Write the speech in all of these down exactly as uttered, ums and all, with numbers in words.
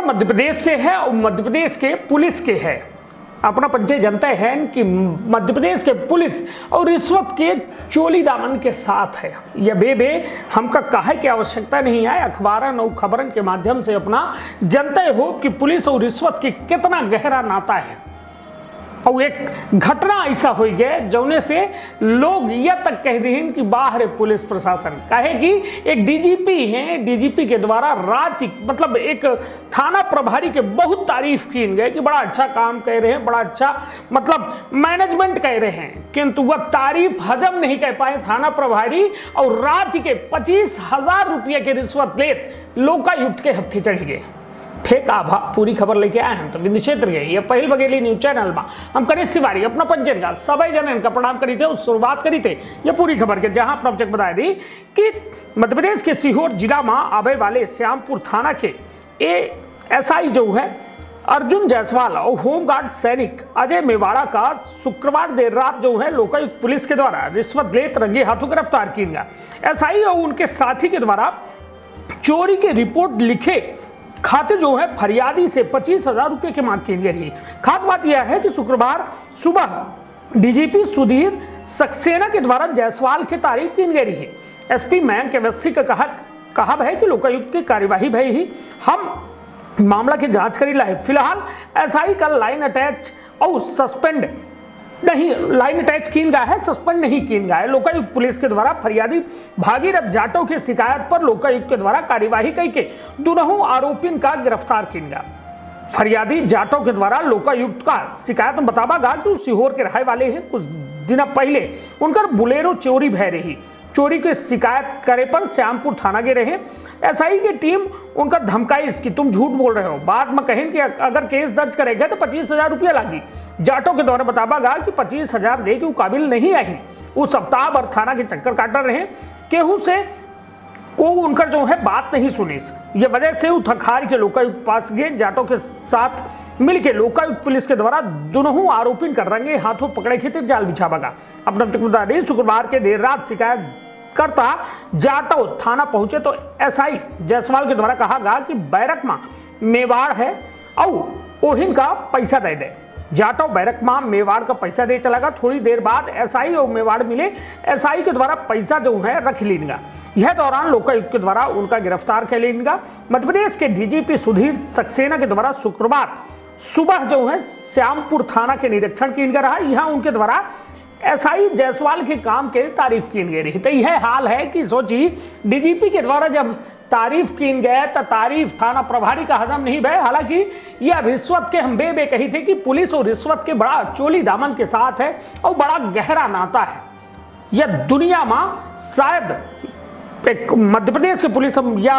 मध्य प्रदेश से है और मध्य प्रदेश के पुलिस के है। अपना पंचे जनता है कि मध्य प्रदेश के पुलिस और रिश्वत के चोली दामन के साथ है। यह बे बे हमका कहे की आवश्यकता नहीं है। अखबारन और खबरन के माध्यम से अपना जनता हो कि पुलिस और रिश्वत के कितना गहरा नाता है। और एक घटना ऐसा हो गया जौने से लोग यह तक कह दें कि बाहर पुलिस प्रशासन कहे कि एक डीजीपी हैं, डीजीपी के द्वारा रात मतलब एक थाना प्रभारी के बहुत तारीफ की गए कि बड़ा अच्छा काम कर रहे हैं, बड़ा अच्छा मतलब मैनेजमेंट कह रहे हैं, किंतु वह तारीफ हजम नहीं कर पाए थाना प्रभारी और रात के पच्चीस हजार रुपये के रिश्वत लेत लोकायुक्त के हत्थे चढ़ गए। फेक आभा पूरी खबर लेके आए हैं तो विंध्य क्षेत्र के ये पहल बघेली न्यूज चैनल में हम कनिष्ठ तिवारी अपना पंचन का सभी जन का प्रणाम करी थे और शुरुआत करी थे ये पूरी खबर के, जहां अपना चेक बताया दी कि मध्य प्रदेश के सीहोर जिला में आवे वाले श्यामपुर थाना के ए एसआई जो है अर्जुन जायसवाल और होमगार्ड सैनिक अजय मेवाड़ा का शुक्रवार देर रात जो है लोकायुक्त पुलिस के द्वारा रिश्वत लेत रंगे हाथों गिरफ्तार किया गया। एसआई और उनके साथी के द्वारा चोरी की रिपोर्ट लिखे खाते जो है फरियादी से पच्चीस हजार रुपये की मांग की गई। खास बात यह है कि शुक्रवार सुबह डीजीपी सुधीर सक्सेना के द्वारा जायसवाल की तारीफ की गई है। एसपी मयंक अवस्थी का कहा कहा है कि लोकायुक्त की कार्यवाही भई ही हम मामला की जांच करी लाए। फिलहाल एसआई का लाइन अटैच और सस्पेंड नहीं लाइन अटैच किन गया है, सस्पेंड नहीं किन गया है। लोकायुक्त पुलिस के द्वारा फरियादी भागीरथ जाटव की शिकायत पर लोकायुक्त के द्वारा कार्यवाही करके दोनों आरोपियों का गिरफ्तार किया गया। फरियादी जाटव के द्वारा लोकायुक्त का शिकायत में बतावा गया कि सीहोर के रहने वाले हैं। कुछ दिन पहले उनका बुलेरो चोरी भय रही, चोरी की शिकायत करे पर श्यामपुर थाना गए रहे। एसआई की टीम उनका धमकाई कि तुम झूठ बोल रहे हो, बाद में कहें कि अगर केस दर्ज करेगा तो पच्चीस हजार रुपया लागी। जाटों के द्वारा बतावा गया कि पच्चीस हजार दे के काबिल नहीं आई। वो सप्ताह भर थाना के चक्कर काट रहे, केहू से को उनका जो है बात नहीं सुनी। ये वजह से वो थखार के लोकायुक्त पास गए। जाटों के साथ मिलकर लोकायुक्त पुलिस के द्वारा दोनों आरोपी कर रंगे हाथों पकड़े खातिर जाल बिछावा गया। अपना बता दें शुक्रवार के देर रात शिकायत करता जाटव थाना पहुंचे तो एसआई जायसवाल के द्वारा कहा गया कि बैरक में मेवाड़ है और ओहिन का पैसा दे दे। जाटव बैरक में मेवाड़ का पैसा दे चला गया। थोड़ी देर बाद एसआई और मेवाड़ मिले, एसआई के द्वारा पैसा जो है रख लेगा। यह दौरान लोकायुक्त के द्वारा उनका गिरफ्तार कर लेगा। मध्य प्रदेश के डीजीपी सुधीर सक्सेना के द्वारा शुक्रवार सुबह जो है श्यामपुर थाना के निरीक्षण किया रहा। यहाँ उनके द्वारा एसआई जायसवाल के काम के तारीफ की गई रही। तो यह हाल है कि सोची डीजीपी के द्वारा जब तारीफ की गए तो तारीफ थाना प्रभारी का हजम नहीं भय। हालांकि यह रिश्वत के हम बे बे कही थे कि पुलिस और रिश्वत के बड़ा चोली दामन के साथ है और बड़ा गहरा नाता है। यह दुनिया में शायद एक मध्य प्रदेश के पुलिस हम या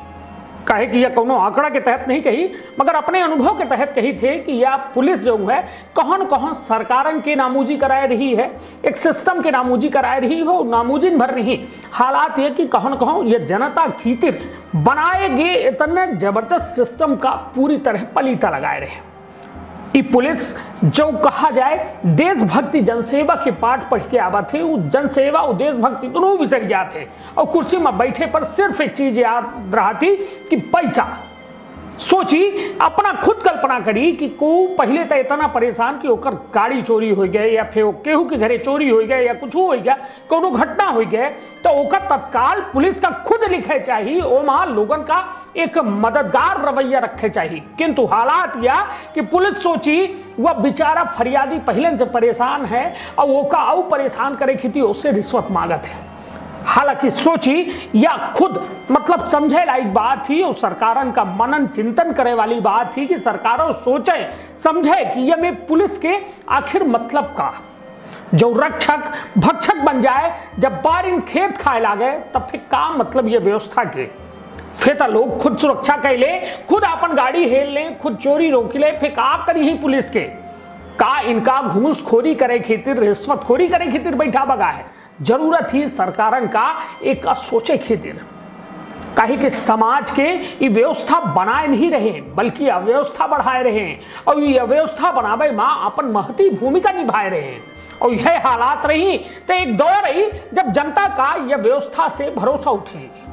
कहे कि यह कोनो आंकड़ा के तहत नहीं कही, मगर अपने अनुभव के तहत कही थे कि यह पुलिस जो है कौन कौन सरकारन की नामूजी कराए रही है, एक सिस्टम की नामूजी कराए रही हो, नामूजिन भर रही। हालात ये कि कौन कौन ये जनता खीतिर बनाए गए इतने जबरदस्त सिस्टम का पूरी तरह पलीता लगाए रहे। ये पुलिस जो कहा जाए देशभक्ति जनसेवा के पाठ पढ़ के आवा थे, वो जनसेवा और देशभक्ति दोनों विसर गया थे और कुर्सी में बैठे पर सिर्फ एक चीज याद रहा थी कि पैसा। सोची अपना खुद कल्पना करी कि को पहले तो इतना परेशान कि ओकर गाड़ी चोरी हो गए या फिर केहू के घरे चोरी हो गए या कुछ हो गया, कोनो घटना हो गए तो ओकर तत्काल पुलिस का खुद लिखे चाहिए, ओमा लोगन का एक मददगार रवैया रखे चाहिए। किंतु हालात या कि पुलिस सोची वह बेचारा फरियादी पहले से परेशान है और ओका आउ परेशान करे खिती उससे रिश्वत मांगत है। हालांकि सोची या खुद मतलब समझे लायक बात थी और सरकारन का मनन चिंतन करे वाली बात थी कि सरकारों सोचे समझे कि यह में पुलिस के आखिर मतलब का जो रक्षक भक्षक बन जाए, जब बारिन खेत खाए लागे तब फिर काम मतलब ये व्यवस्था के फिर लोग खुद सुरक्षा कर ले, खुद अपन गाड़ी हेल ले, खुद चोरी रोक ले, फिर का करी ही पुलिस के का इनका घूसखोरी करे खातिर रिश्वतखोरी करे खातिर बैठा बगा है। जरूरत ही सरकारन का एक सोचे खातिर कहीं के समाज के ये व्यवस्था बनाए नहीं रहे बल्कि अव्यवस्था बढ़ाए रहे और ये अव्यवस्था बनावे में अपन महती भूमिका निभाए रहे। और यह हालात रही तो एक दौर रही जब जनता का यह व्यवस्था से भरोसा उठी,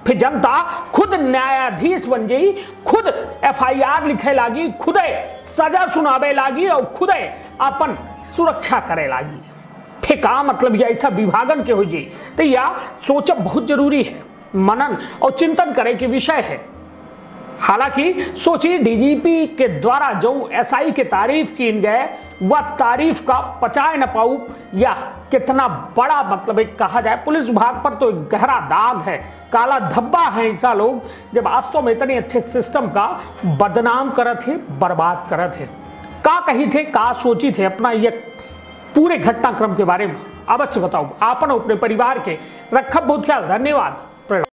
फिर जनता खुद न्यायाधीश बन जाई, खुद एफ आई आर लिखे लागी, खुद सजा सुनावे लागी और खुद अपन सुरक्षा करे लागी। फिर का मतलब या ऐसा विभागन के हो जाए तो यह सोचब बहुत जरूरी है, मनन और चिंतन करे के विषय है। हालांकि सोचिए डीजीपी के द्वारा जो एसआई के तारीफ की गए वह तारीफ का पचाए न पाऊ या कितना बड़ा मतलब एक कहा जाए पुलिस विभाग पर तो एक गहरा दाग है, काला धब्बा है ऐसा लोग जब वास्तव में इतने अच्छे सिस्टम का बदनाम करत थे, बर्बाद करत थे। का कही थे, का सोची थे अपना ये पूरे घटनाक्रम के बारे में अवश्य बताओ। आपन अपने परिवार के रखब बहुत ख्याल। धन्यवाद।